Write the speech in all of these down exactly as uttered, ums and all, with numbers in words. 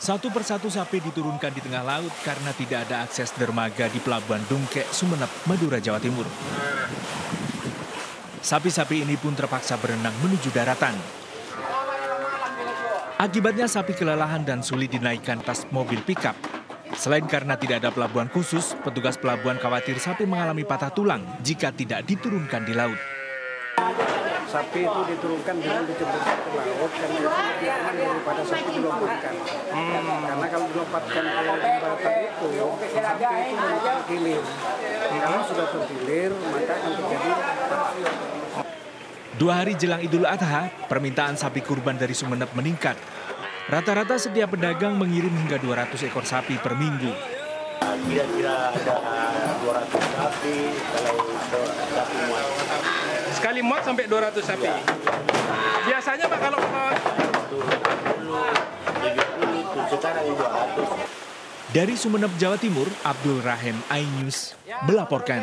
Satu persatu sapi diturunkan di tengah laut karena tidak ada akses dermaga di Pelabuhan Dungkek, Sumeneb, Madura, Jawa Timur. Sapi-sapi ini pun terpaksa berenang menuju daratan. Akibatnya sapi kelelahan dan sulit dinaikkan tas mobil pikap. Selain karena tidak ada pelabuhan khusus, petugas pelabuhan khawatir sapi mengalami patah tulang jika tidak diturunkan di laut. Sapi itu diturunkan dengan dijemputkan ke laut karena itu lebih aman daripada sapi dilompatkan. Hmm. Karena kalau dilompatkan ke jembatan itu, sapi itu memang tergilir. Kalau sudah tergilir, maka akan terjadi patah. Dua hari jelang Idul Adha, permintaan sapi kurban dari Sumeneb meningkat. Rata-rata setiap pedagang mengirim hingga dua ratus ekor sapi per minggu. Kira-kira ada dua ratus sapi, kalau sapi muat. Sekali muat sampai dua ratus sapi. Ya. Biasanya Pak kalau muat? tujuh puluh, tujuh puluh, sekarang dua ratus. Dari Sumeneb, Jawa Timur, Abdul Rahim, iNews melaporkan.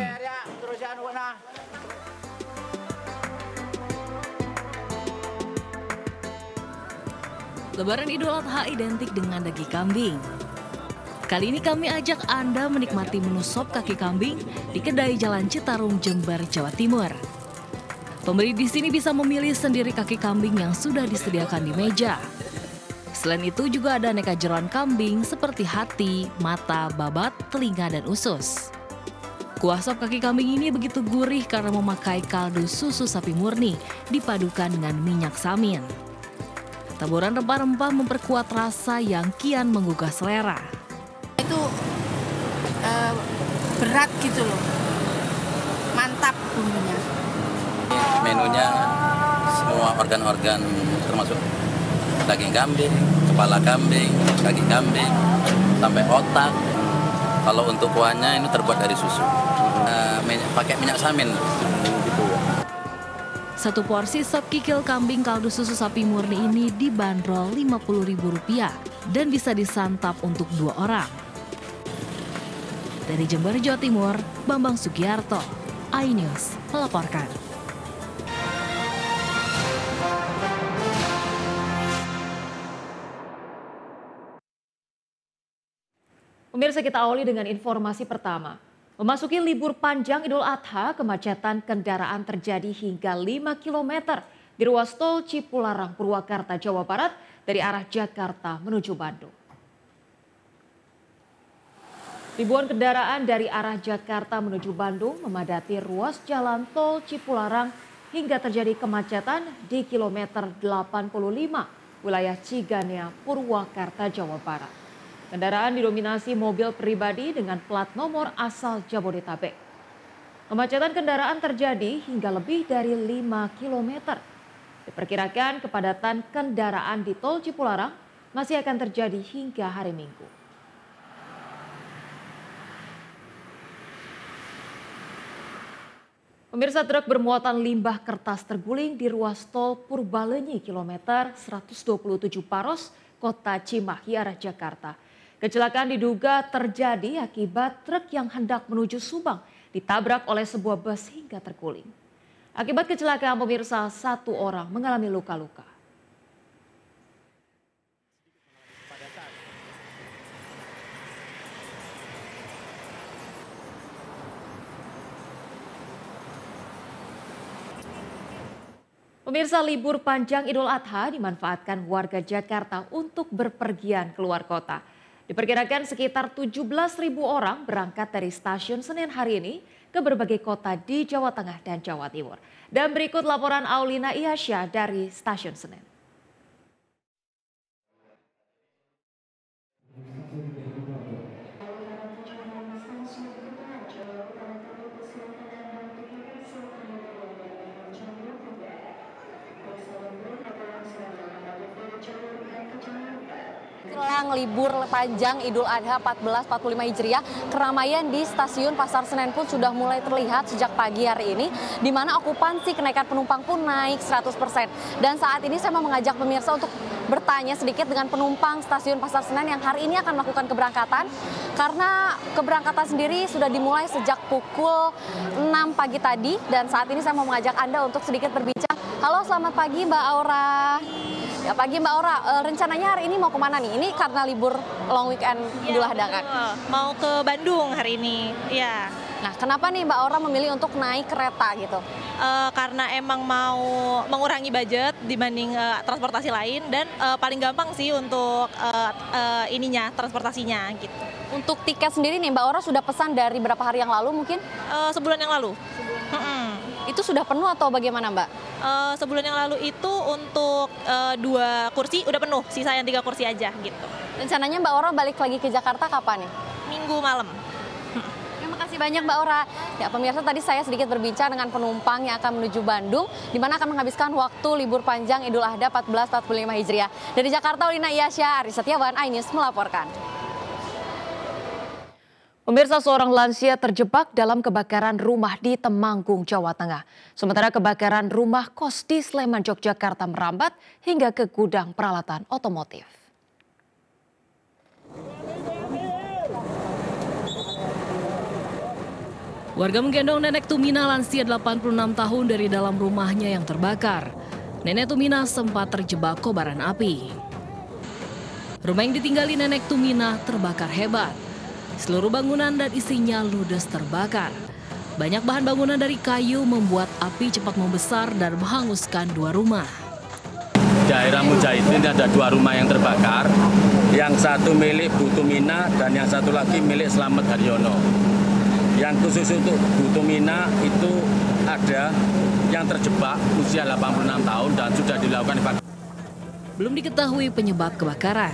Lebaran Idul Adha identik dengan daging kambing. Kali ini kami ajak Anda menikmati menu sop kaki kambing di kedai Jalan Citarum, Jember, Jawa Timur. Pembeli di sini bisa memilih sendiri kaki kambing yang sudah disediakan di meja. Selain itu juga ada aneka jeroan kambing seperti hati, mata, babat, telinga, dan usus. Kuah sop kaki kambing ini begitu gurih karena memakai kaldu susu sapi murni dipadukan dengan minyak samin. Taburan rempah-rempah memperkuat rasa yang kian menggugah selera. Itu uh, berat gitu loh, mantap bumbunya. Menunya semua organ-organ termasuk daging kambing, kepala kambing, kaki kambing, sampai otak. Kalau untuk kuahnya ini terbuat dari susu, uh, pakai minyak samin. Gitu ya. Satu porsi sop kikil kambing kaldu susu sapi murni ini dibanderol lima puluh ribu rupiah dan bisa disantap untuk dua orang. Dari Jember, Jawa Timur, Bambang Sugiarto, iNews melaporkan. Pemirsa, kita awali dengan informasi pertama. Memasuki libur panjang Idul Adha, kemacetan kendaraan terjadi hingga lima kilometer di ruas tol Cipularang, Purwakarta, Jawa Barat dari arah Jakarta menuju Bandung. Ribuan kendaraan dari arah Jakarta menuju Bandung memadati ruas jalan tol Cipularang hingga terjadi kemacetan di kilometer delapan puluh lima wilayah Cigania, Purwakarta, Jawa Barat. Kendaraan didominasi mobil pribadi dengan plat nomor asal Jabodetabek. Kemacetan kendaraan terjadi hingga lebih dari lima kilometer. Diperkirakan kepadatan kendaraan di tol Cipularang masih akan terjadi hingga hari Minggu. Pemirsa, truk bermuatan limbah kertas terguling di ruas tol Purbalenyi kilometer seratus dua puluh tujuh Paros, Kota Cimahi, arah Jakarta. Kecelakaan diduga terjadi akibat truk yang hendak menuju Subang ditabrak oleh sebuah bus hingga terguling. Akibat kecelakaan, pemirsa, satu orang mengalami luka-luka. Pemirsa, libur panjang Idul Adha dimanfaatkan warga Jakarta untuk berpergian keluar kota. Diperkirakan sekitar tujuh belas ribu orang berangkat dari stasiun Senen hari ini ke berbagai kota di Jawa Tengah dan Jawa Timur. Dan berikut laporan Aulina Iyasya dari stasiun Senen. Jelang libur panjang Idul Adha seribu empat ratus empat puluh lima Hijriah, keramaian di stasiun Pasar Senen pun sudah mulai terlihat sejak pagi hari ini, di mana okupansi kenaikan penumpang pun naik seratus persen. Dan saat ini saya mau mengajak pemirsa untuk bertanya sedikit dengan penumpang stasiun Pasar Senen yang hari ini akan melakukan keberangkatan, karena keberangkatan sendiri sudah dimulai sejak pukul enam pagi tadi, dan saat ini saya mau mengajak Anda untuk sedikit berbincang. Halo, selamat pagi Mbak Aura. Ya pagi Mbak Ora, e, rencananya hari ini mau kemana nih? Ini karena libur long weekend Idul Adha kan? Mau ke Bandung hari ini, ya. Nah, kenapa nih Mbak Ora memilih untuk naik kereta gitu? Uh, karena emang mau mengurangi budget dibanding uh, transportasi lain dan uh, paling gampang sih untuk uh, uh, ininya transportasinya gitu. Untuk tiket sendiri nih Mbak Ora sudah pesan dari berapa hari yang lalu mungkin? Uh, sebulan yang lalu. Sebulan. Hmm. Itu sudah penuh atau bagaimana Mbak? Uh, sebulan yang lalu itu untuk uh, dua kursi udah penuh, sisa yang tiga kursi aja gitu. Rencananya Mbak Ora balik lagi ke Jakarta kapan nih? Minggu malam. Terima kasih banyak Mbak Ora. Ya pemirsa, tadi saya sedikit berbincang dengan penumpang yang akan menuju Bandung, di mana akan menghabiskan waktu libur panjang Idul Adha seribu empat ratus empat puluh lima Hijriah. Dari Jakarta, Ulina Iyasya, Aris Setiawan, iNews melaporkan. Pemirsa, seorang lansia terjebak dalam kebakaran rumah di Temanggung, Jawa Tengah. Sementara kebakaran rumah kos di Sleman, Yogyakarta merambat hingga ke gudang peralatan otomotif. Warga menggendong Nenek Tumina lansia delapan puluh enam tahun dari dalam rumahnya yang terbakar. Nenek Tumina sempat terjebak kobaran api. Rumah yang ditinggali Nenek Tumina terbakar hebat. Seluruh bangunan dan isinya ludes terbakar. Banyak bahan bangunan dari kayu membuat api cepat membesar dan menghanguskan dua rumah. Daerah Mujahidin ada dua rumah yang terbakar. Yang satu milik Bu Tumina dan yang satu lagi milik Slamet Haryono. Yang khusus untuk Bu Tumina itu ada yang terjebak usia delapan puluh enam tahun dan sudah dilakukan evakuasi. Belum diketahui penyebab kebakaran.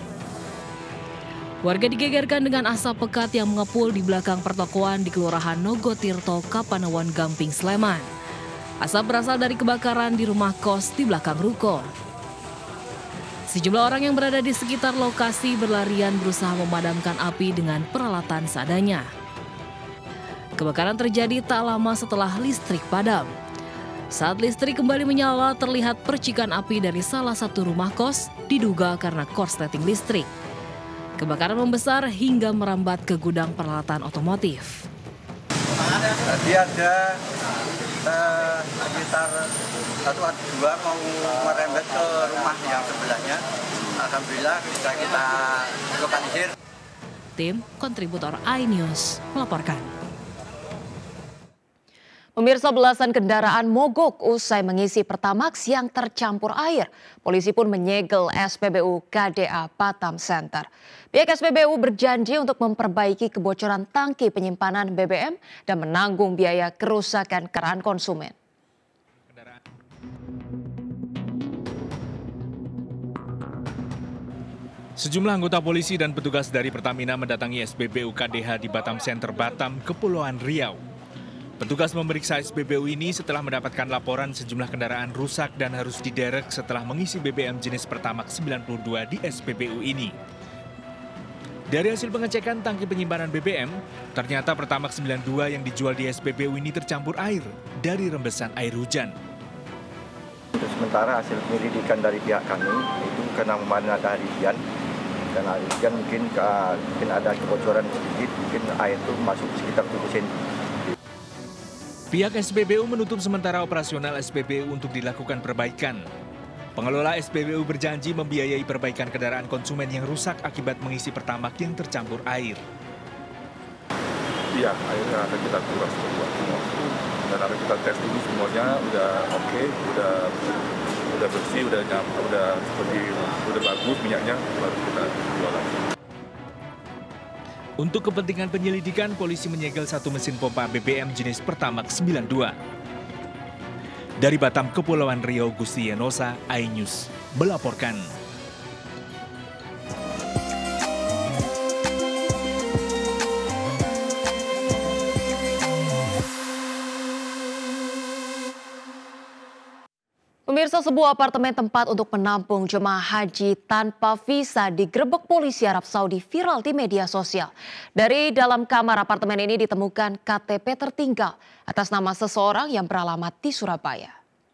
Warga digegerkan dengan asap pekat yang mengepul di belakang pertokoan di Kelurahan Nogotirto, Kapanewon, Gamping, Sleman. Asap berasal dari kebakaran di rumah kos di belakang ruko. Sejumlah orang yang berada di sekitar lokasi berlarian berusaha memadamkan api dengan peralatan seadanya. Kebakaran terjadi tak lama setelah listrik padam. Saat listrik kembali menyala, terlihat percikan api dari salah satu rumah kos, diduga karena korsleting listrik. Kebakaran membesar hingga merambat ke gudang peralatan otomotif. Tadi ada eh, sekitar satu atau dua mau merembet ke rumah yang sebelahnya. Alhamdulillah bisa kita lokalisir. Tim kontributor iNews melaporkan. Pemirsa, belasan kendaraan mogok usai mengisi Pertamax yang tercampur air. Polisi pun menyegel S P B U K D A Batam Center. Pihak S P B U berjanji untuk memperbaiki kebocoran tangki penyimpanan B B M dan menanggung biaya kerusakan kendaraan konsumen. Sejumlah anggota polisi dan petugas dari Pertamina mendatangi S P B U K D H di Batam Center Batam, Kepulauan Riau. Petugas memeriksa S P B U ini setelah mendapatkan laporan sejumlah kendaraan rusak dan harus diderek setelah mengisi B B M jenis Pertamax sembilan puluh dua di S P B U ini. Dari hasil pengecekan tangki penyimpanan B B M, ternyata Pertamax sembilan puluh dua yang dijual di S P B U ini tercampur air dari rembesan air hujan. Untuk sementara hasil penyelidikan dari pihak kami itu karena kemarin ada hari hujan, dan hari hujan mungkin, mungkin ada kebocoran sedikit, mungkin air itu masuk sekitar tujuh sentimeter. Pihak S P B U menutup sementara operasional S P B U untuk dilakukan perbaikan. Pengelola S P B U berjanji membiayai perbaikan kendaraan konsumen yang rusak akibat mengisi Pertamax yang tercampur air. Iya, airnya akan kita kuras semua, dan akan kita tes dulu semuanya udah oke, okay, udah udah bersih, udah nyam, udah seperti udah bagus minyaknya, baru kita jual lagi. Untuk kepentingan penyelidikan, polisi menyegel satu mesin pompa B B M jenis Pertamax sembilan puluh dua. Dari Batam, Kepulauan Riau, Gusti Yenosa, iNews melaporkan. Pemirsa, sebuah apartemen tempat untuk menampung jemaah haji tanpa visa digerebek polisi Arab Saudi viral di media sosial. Dari dalam kamar apartemen ini ditemukan K T P tertinggal atas nama seseorang yang beralamat di Surabaya.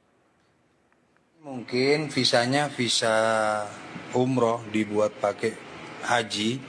Mungkin visanya visa umroh dibuat pakai haji.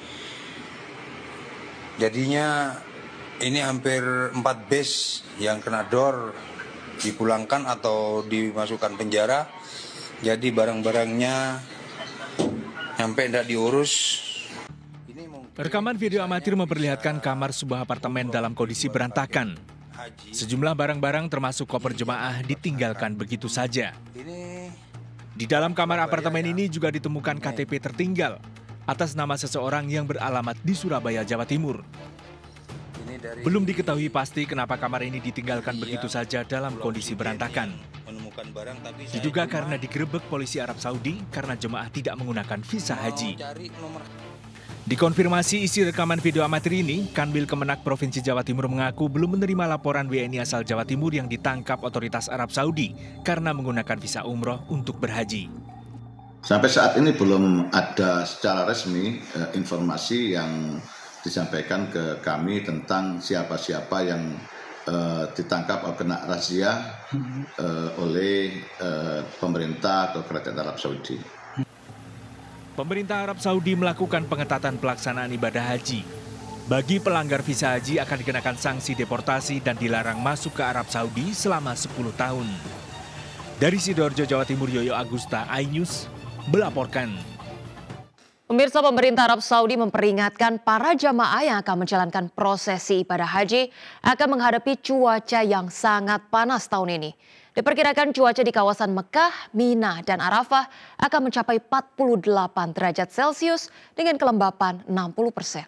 Jadinya ini hampir empat base yang kena dor, dipulangkan atau dimasukkan penjara Jadi barang-barangnya sampai tidak diurus. Rekaman video amatir memperlihatkan kamar sebuah apartemen dalam kondisi berantakan. Sejumlah barang-barang termasuk koper jemaah ditinggalkan begitu saja. Di dalam kamar apartemen ini juga ditemukan K T P tertinggal atas nama seseorang yang beralamat di Surabaya, Jawa Timur. Belum diketahui pasti kenapa kamar ini ditinggalkan begitu saja dalam kondisi berantakan. Diduga karena digerebek polisi Arab Saudi karena jemaah tidak menggunakan visa haji. Dikonfirmasi isi rekaman video amatir ini, Kanwil Kemenak Provinsi Jawa Timur mengaku belum menerima laporan W N I asal Jawa Timur yang ditangkap otoritas Arab Saudi karena menggunakan visa umroh untuk berhaji. Sampai saat ini belum ada secara resmi eh, informasi yang disampaikan ke kami tentang siapa-siapa yang eh, ditangkap atau kena razia eh, oleh eh, pemerintah atau kerajaan Arab Saudi. Pemerintah Arab Saudi melakukan pengetatan pelaksanaan ibadah haji. Bagi pelanggar visa haji akan dikenakan sanksi deportasi dan dilarang masuk ke Arab Saudi selama sepuluh tahun. Dari Sidoarjo, Jawa Timur, Yoyo Agusta, iNews melaporkan. Pemirsa, pemerintah Arab Saudi memperingatkan para jamaah yang akan menjalankan prosesi ibadah haji akan menghadapi cuaca yang sangat panas tahun ini. Diperkirakan cuaca di kawasan Mekah, Mina, dan Arafah akan mencapai empat puluh delapan derajat Celcius dengan kelembapan enam puluh persen.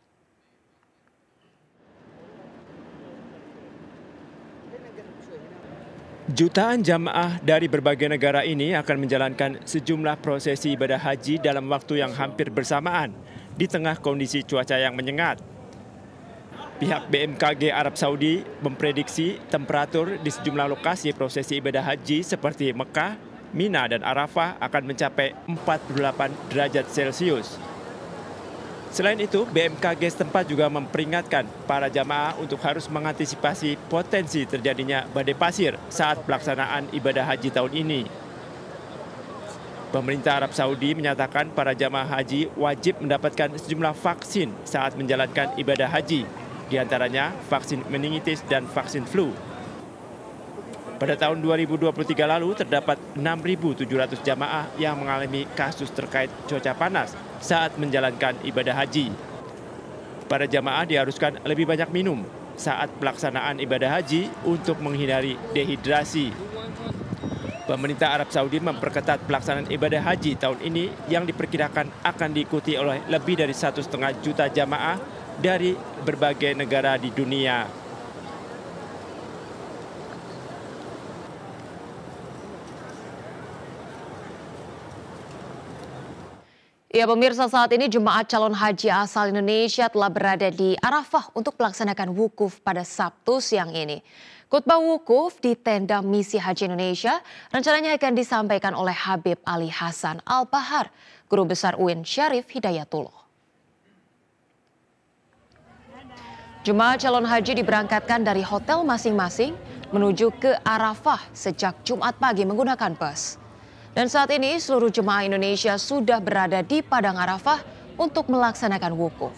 Jutaan jamaah dari berbagai negara ini akan menjalankan sejumlah prosesi ibadah haji dalam waktu yang hampir bersamaan di tengah kondisi cuaca yang menyengat. Pihak B M K G Arab Saudi memprediksi temperatur di sejumlah lokasi prosesi ibadah haji seperti Mekah, Mina, dan Arafah akan mencapai empat puluh delapan derajat Celcius. Selain itu, B M K G setempat juga memperingatkan para jamaah untuk harus mengantisipasi potensi terjadinya badai pasir saat pelaksanaan ibadah haji tahun ini. Pemerintah Arab Saudi menyatakan para jamaah haji wajib mendapatkan sejumlah vaksin saat menjalankan ibadah haji, di antaranya vaksin meningitis dan vaksin flu. Pada tahun dua ribu dua puluh tiga lalu terdapat enam ribu tujuh ratus jamaah yang mengalami kasus terkait cuaca panas saat menjalankan ibadah haji. Para jamaah diharuskan lebih banyak minum saat pelaksanaan ibadah haji untuk menghindari dehidrasi. Pemerintah Arab Saudi memperketat pelaksanaan ibadah haji tahun ini yang diperkirakan akan diikuti oleh lebih dari satu setengah juta jamaah dari berbagai negara di dunia. Ya pemirsa, saat ini jemaah calon haji asal Indonesia telah berada di Arafah untuk melaksanakan wukuf pada Sabtu siang ini. Khutbah wukuf di tenda Misi Haji Indonesia rencananya akan disampaikan oleh Habib Ali Hasan Al-Bahar, Guru Besar U I N Syarif Hidayatullah. Jemaah calon haji diberangkatkan dari hotel masing-masing menuju ke Arafah sejak Jumat pagi menggunakan bus. Dan saat ini seluruh jemaah Indonesia sudah berada di Padang Arafah untuk melaksanakan wukuf.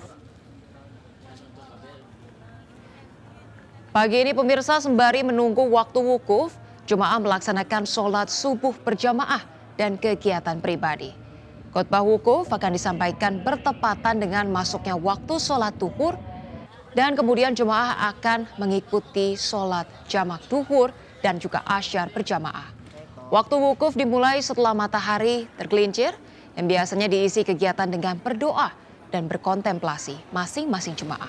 Pagi ini pemirsa, sembari menunggu waktu wukuf, jemaah melaksanakan sholat subuh berjamaah dan kegiatan pribadi. Khutbah wukuf akan disampaikan bertepatan dengan masuknya waktu sholat duhur, dan kemudian jemaah akan mengikuti sholat jamak duhur dan juga asyar berjamaah. Waktu wukuf dimulai setelah matahari tergelincir yang biasanya diisi kegiatan dengan berdoa dan berkontemplasi masing-masing jemaah.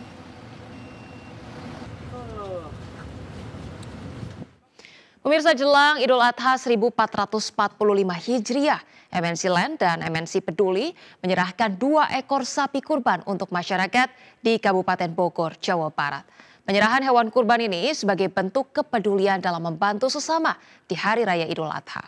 Pemirsa, jelang Idul Adha seribu empat ratus empat puluh lima Hijriah, M N C Land dan M N C Peduli menyerahkan dua ekor sapi kurban untuk masyarakat di Kabupaten Bogor, Jawa Barat. Penyerahan hewan kurban ini sebagai bentuk kepedulian dalam membantu sesama di Hari Raya Idul Adha.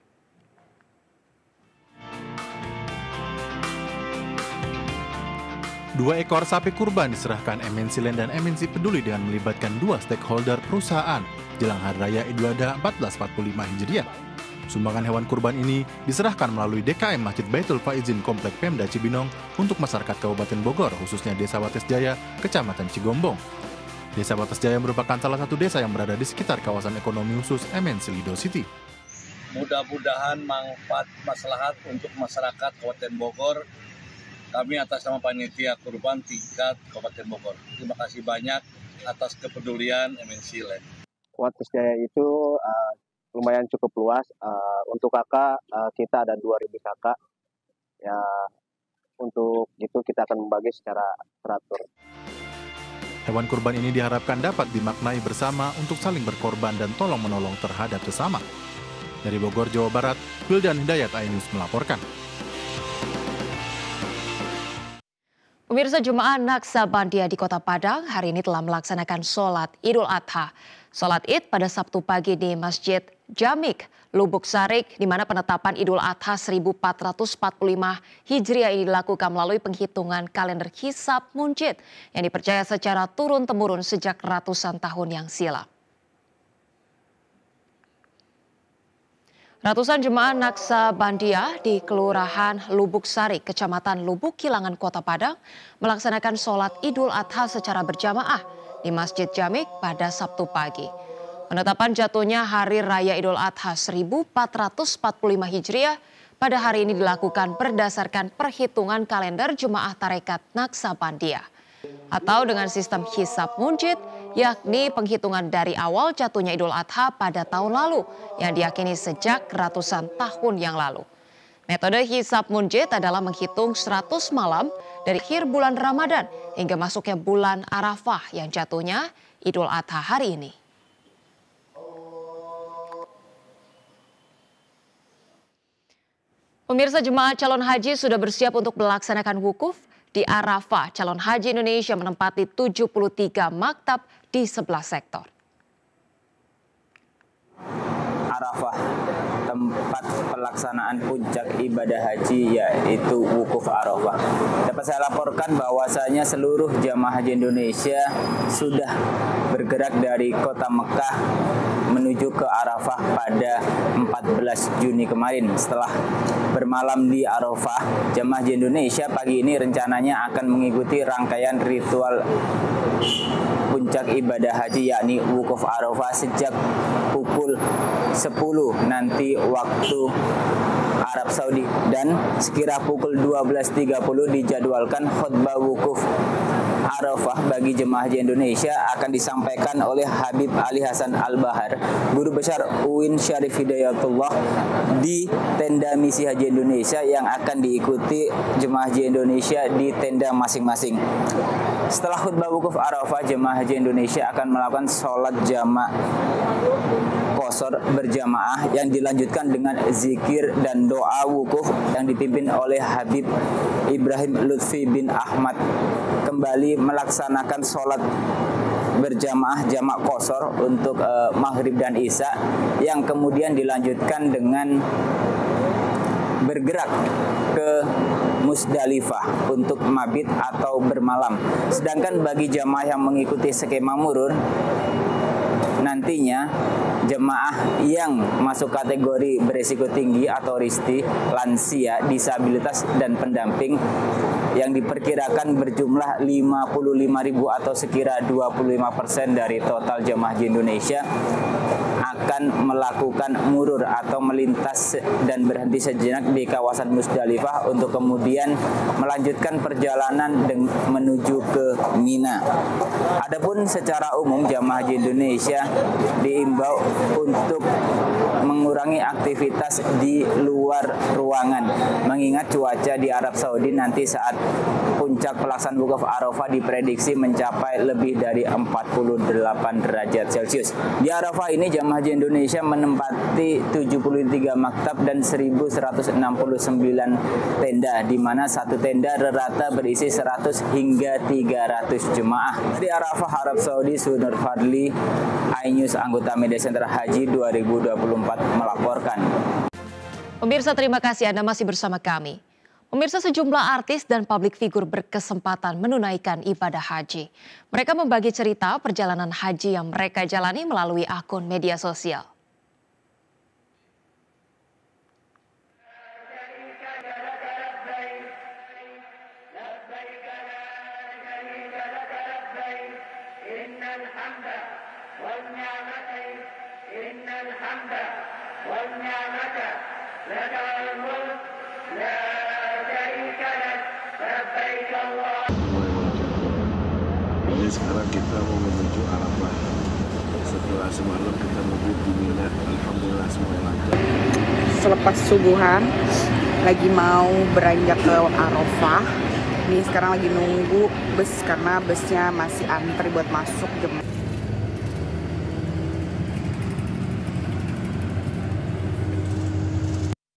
Dua ekor sapi kurban diserahkan M N C Land dan M N C Peduli dengan melibatkan dua stakeholder perusahaan jelang Hari Raya Idul Adha seribu empat ratus empat puluh lima Hijriah. Sumbangan hewan kurban ini diserahkan melalui D K M Masjid Baitul Faizin Komplek Pemda Cibinong untuk masyarakat Kabupaten Bogor, khususnya Desa Wates Jaya, Kecamatan Cigombong. Desa Wates Jaya merupakan salah satu desa yang berada di sekitar kawasan ekonomi khusus M N C Lido City. Mudah-mudahan manfaat maslahat untuk masyarakat Kabupaten Bogor. Kami atas nama panitia kurban tingkat Kabupaten Bogor. Terima kasih banyak atas kepedulian M N C Land. Wates Jaya itu uh, lumayan cukup luas. Uh, untuk kakak uh, kita ada dua ribu kakak. Ya, untuk itu kita akan membagi secara teratur. Hewan kurban ini diharapkan dapat dimaknai bersama untuk saling berkorban dan tolong-menolong terhadap sesama. Dari Bogor, Jawa Barat, Wildan Hidayat, iNews melaporkan. Pemirsa, jemaah Naksabandia di Kota Padang hari ini telah melaksanakan sholat Idul Adha. Sholat Id pada Sabtu pagi di Masjid Jamik, Lubuk Sarik, di mana penetapan Idul Adha seribu empat ratus empat puluh lima Hijriah ini dilakukan melalui penghitungan kalender Hisab Munjid yang dipercaya secara turun-temurun sejak ratusan tahun yang silam. Ratusan jemaah Naksabandia di Kelurahan Lubuk Sari, Kecamatan Lubuk Kilangan, Kota Padang melaksanakan sholat Idul Adha secara berjamaah di Masjid Jamik pada Sabtu pagi. Penetapan jatuhnya Hari Raya Idul Adha seribu empat ratus empat puluh lima Hijriah pada hari ini dilakukan berdasarkan perhitungan kalender jemaah tarekat Naksabandia atau dengan sistem Hisab Munjid, yakni penghitungan dari awal jatuhnya Idul Adha pada tahun lalu yang diyakini sejak ratusan tahun yang lalu. Metode Hisab Munjid adalah menghitung seratus malam dari akhir bulan Ramadan hingga masuknya bulan Arafah yang jatuhnya Idul Adha hari ini. Pemirsa, jemaah calon haji sudah bersiap untuk melaksanakan wukuf. Di Arafah, calon haji Indonesia menempati tujuh puluh tiga maktab di sebelas sektor. Arafah, tempat pelaksanaan puncak ibadah haji yaitu wukuf Arafah. Dapat saya laporkan bahwasanya seluruh jamaah haji Indonesia sudah bergerak dari kota Mekah menuju ke Arafah pada empat belas Juni kemarin. Setelah bermalam di Arafah, jamaah haji Indonesia pagi ini rencananya akan mengikuti rangkaian ritual puncak ibadah haji yakni wukuf Arafah sejak pukul sepuluh nanti waktu Arab Saudi, dan sekira pukul dua belas tiga puluh dijadwalkan khutbah wukuf Arafah bagi jemaah haji Indonesia akan disampaikan oleh Habib Ali Hasan Al-Bahar, Guru Besar U I N Syarif Hidayatullah, di tenda misi haji Indonesia yang akan diikuti jemaah haji Indonesia di tenda masing-masing. Setelah khutbah wukuf Arafah, jemaah haji Indonesia akan melakukan sholat jamak qasar berjamaah yang dilanjutkan dengan zikir dan doa wukuf yang dipimpin oleh Habib Ibrahim Lutfi bin Ahmad. Kembali melaksanakan sholat berjamaah jamak qasar untuk uh, maghrib dan isya yang kemudian dilanjutkan dengan bergerak ke Musdalifah untuk mabit atau bermalam. Sedangkan bagi jamaah yang mengikuti skema murur, nantinya jemaah yang masuk kategori berisiko tinggi atau risti, lansia, disabilitas, dan pendamping yang diperkirakan berjumlah lima puluh lima ribu atau sekira dua puluh lima persen dari total jemaah haji Indonesia akan melakukan murur atau melintas dan berhenti sejenak di kawasan Musdalifah untuk kemudian melanjutkan perjalanan menuju ke Mina. Adapun secara umum jemaah haji Indonesia diimbau untuk mengurangi aktivitas di luar ruangan, mengingat cuaca di Arab Saudi nanti saat puncak pelaksanaan wukuf Arafah diprediksi mencapai lebih dari empat puluh delapan derajat Celcius. Di Arafah ini jamaah haji Indonesia menempati tujuh puluh tiga maktab dan seribu seratus enam puluh sembilan tenda, di mana satu tenda rata berisi seratus hingga tiga ratus jemaah. Di Arafah, Arab Saudi, Sunur Fadli, iNews anggota Media Center Haji dua ribu dua puluh empat melaporkan. Pemirsa, terima kasih Anda masih bersama kami. Pemirsa, sejumlah artis dan publik figur berkesempatan menunaikan ibadah haji. Mereka membagi cerita perjalanan haji yang mereka jalani melalui akun media sosial. والنعمة إن الحمد Jadi sekarang kita mau menuju Arafah. Setelah semalam kita mabit di Mina, alhamdulillah semuanya lancar. Selepas subuhan, lagi mau beranjak ke Arafah. Nih sekarang lagi nunggu bus karena busnya masih antri buat masuk Jember.